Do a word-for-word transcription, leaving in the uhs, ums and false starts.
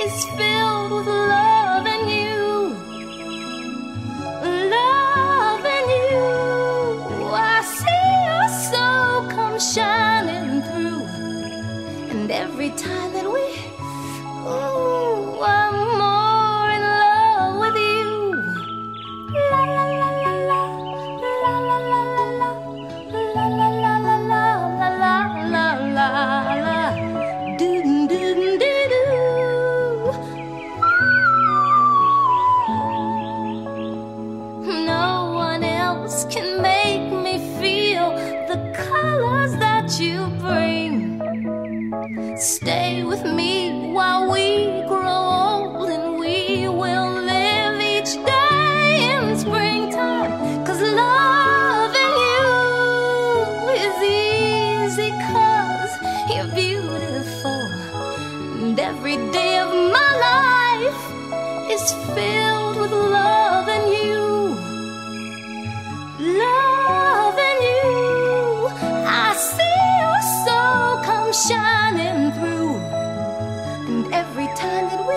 is filled with love and you, love and you. I see your soul come shining through, and every time that we, ooh, I'm more in love with you. La la la la la, la la la la la, la la la la la, la la la la. Do do do do. No one else can make me feel the colors that you bring. Stay with me while we grow old, and we will live each day in springtime. 'Cause loving you is easy, 'cause you're beautiful, and every day of my life is filled with love and you, love and you. I see your soul come shining through, and every time that we